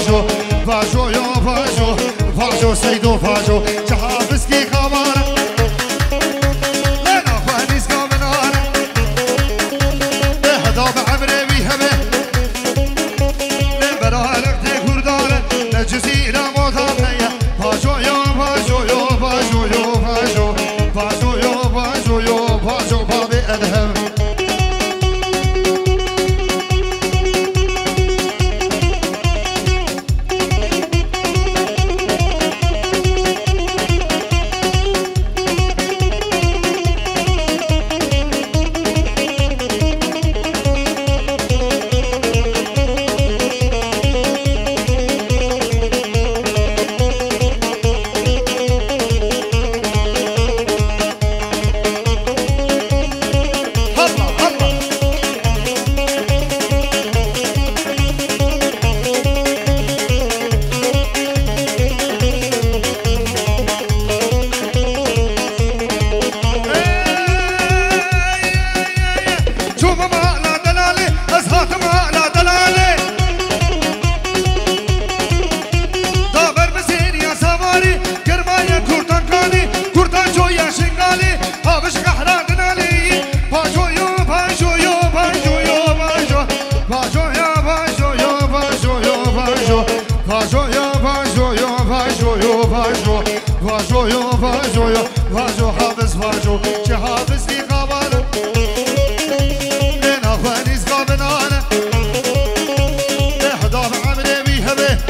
فاجو فاجو يا فاجو فاجو سيدو فاجو جهابس كي خبر لنا فانيس كامنان هدا بعمري بيهبه لبرالك تكردان نجزينا موتانيا فاجو يا فاجو يا فاجو يا فاجو فاجو يا فاجو يا فاجو بابي ادهم فاجو حافظ فاجو شهابس لي قابل انا فانيس قابنان احضار عمري بيهبه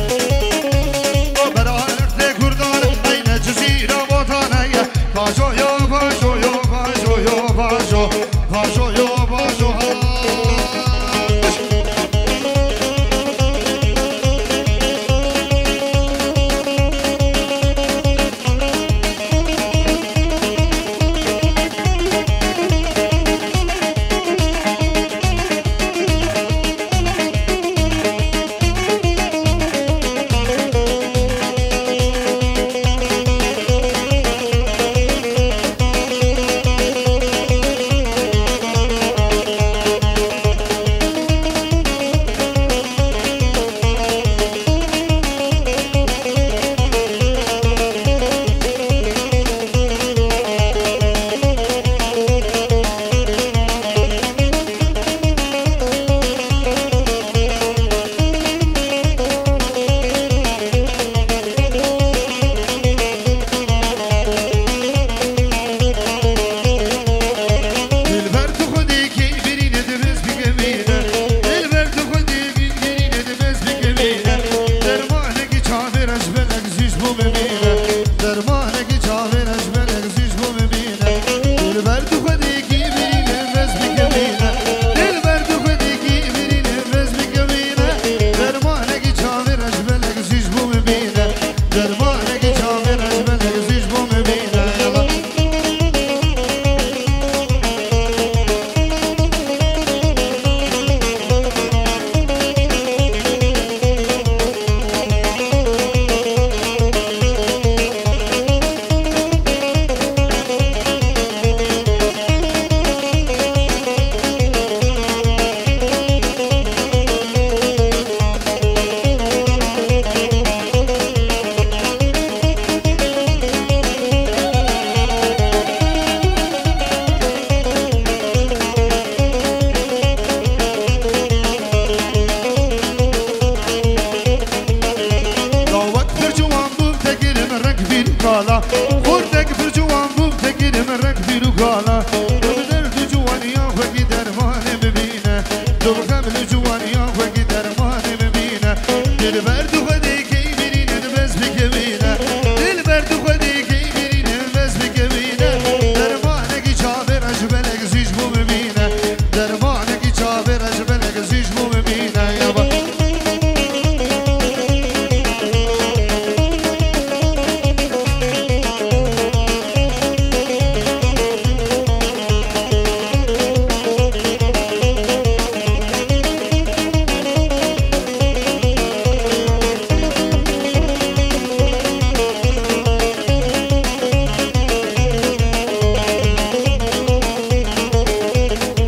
وبرانك تكردان اين جزيرة وطنية فاجو يا فاجو يا فاجو يا فاجو فاجو يا فاجو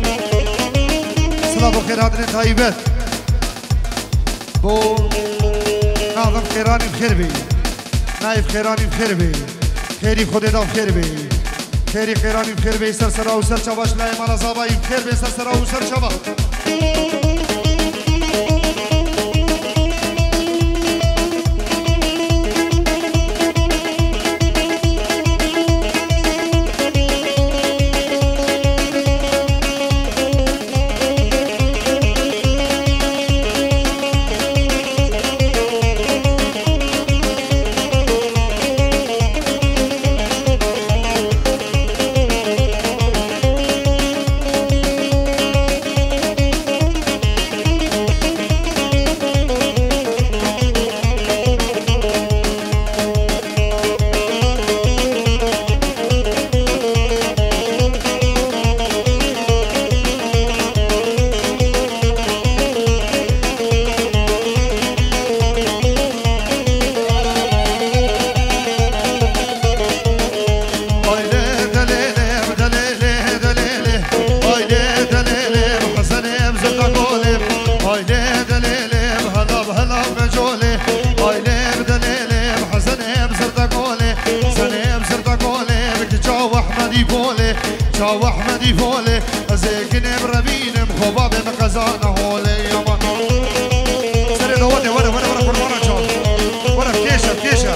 خيرات طيبة بو ناظم خیرانی بخیر بی نایب خیرانی بخیر بی خیری خود دا بخیر بی خیری خیرانی بخیر بی سر سرا و سر چواش لای مالا زابایی بخیر بی سر سرا و سر چوا شاو احمدی فوله زیکنم روینم خوابم قزانه هوله یاما سر دوته وره قربانا چال وره کیشه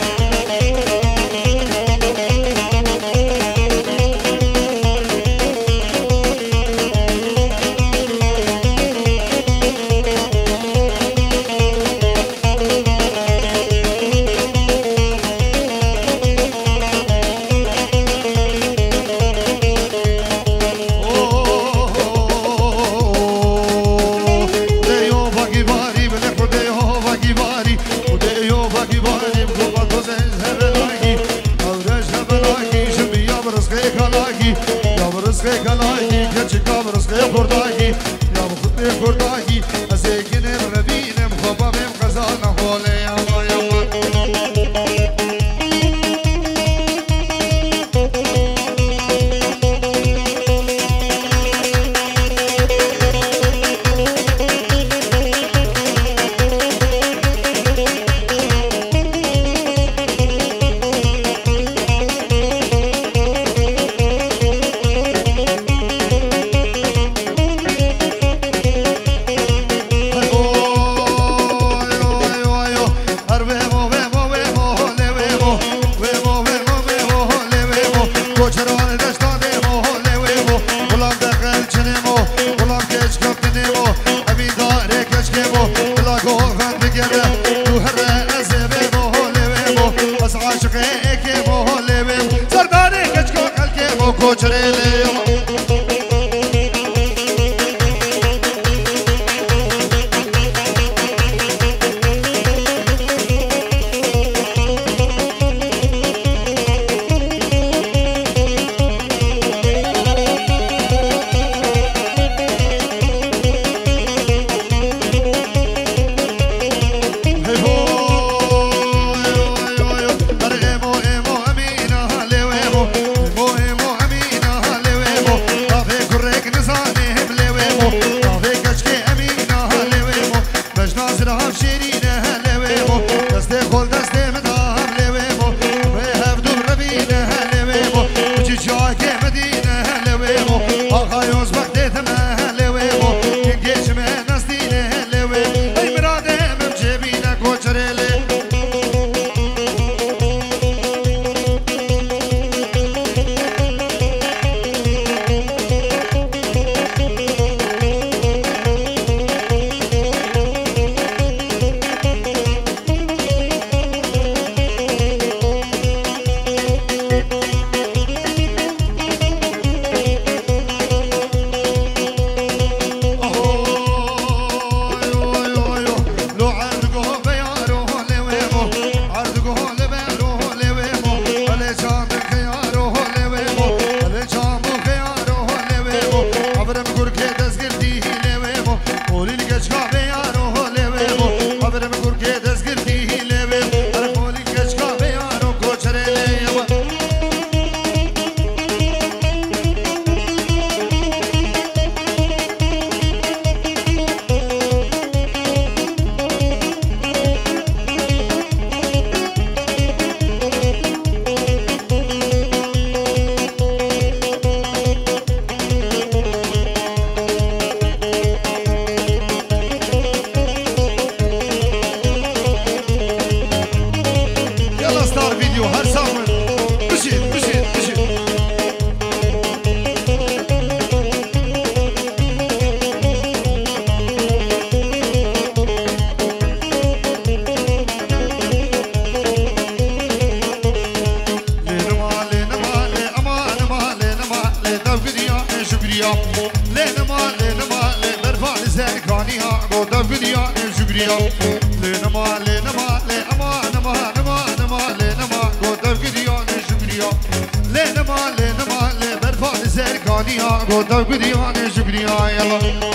شكريا لنما لنما لبرفع لسركانيها قدام قديان شكريا لنما لنما لأما نما نما نما لنما قدام قديان شكريا لنما لنما لبرفع لسركانيها قدام قديان شكريا يلا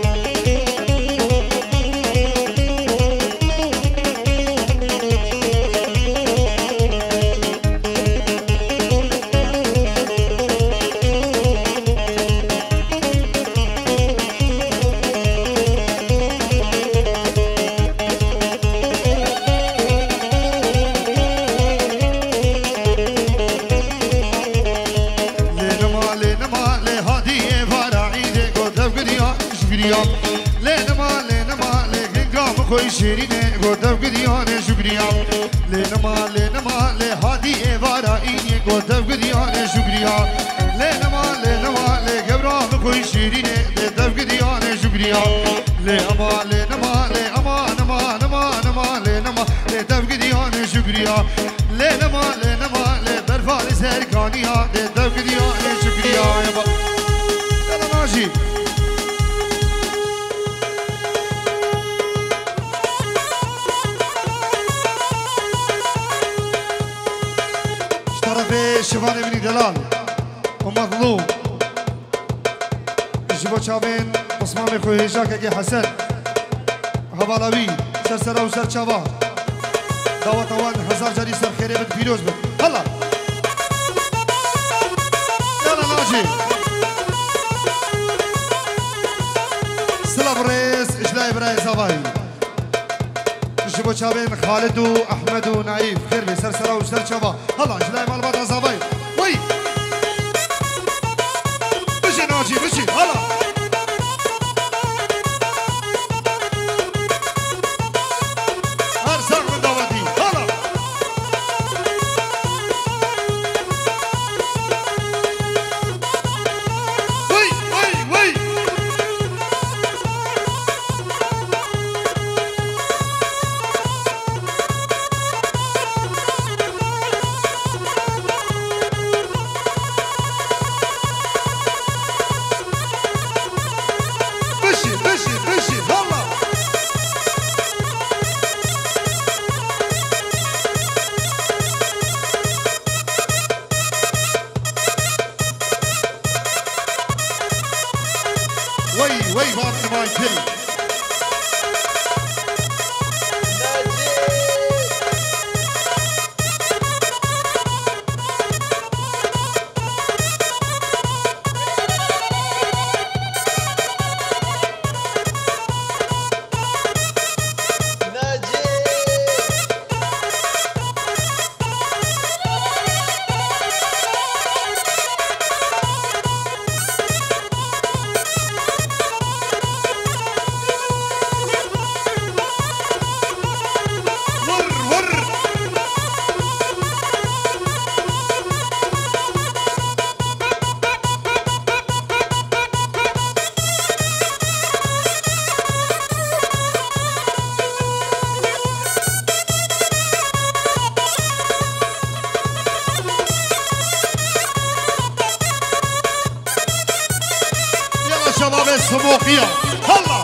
لنما لنما لقام خوي شيرينه قدام قديان شكريا لنما لنما لهادي فارائي قدام قديان شكريا لنما لنما لقبرام خوي شيرينه قدام قديان شكريا لنما لنما لأما نما نما نما لنما قدام قديان شكريا لنما لنما لبرفع لسركانيها قدام قديان شكريا يلا ماشي شفاني بني دلال ومظلوم جبو چاوين عثمان خوي هجاك اگه حسن حوالاوي سرسرا و سرچاوا دعوت اوان هزار جاري سر خيري بد فيروز بد هلا يلا ناجي سلام رئيس اجلاي براي زواهي جبو چاوين خالد و احمد و نعيف خير بي سرسرا و سرچاوا هلا اجلاي مالبات زواهي وي بشي ناجي بشي هلا هرسان من دعوتي هلا وي وي وي وي باطل ما يكل شباب السموقية هلا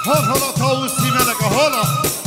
هلا طاووسی ملکه هلا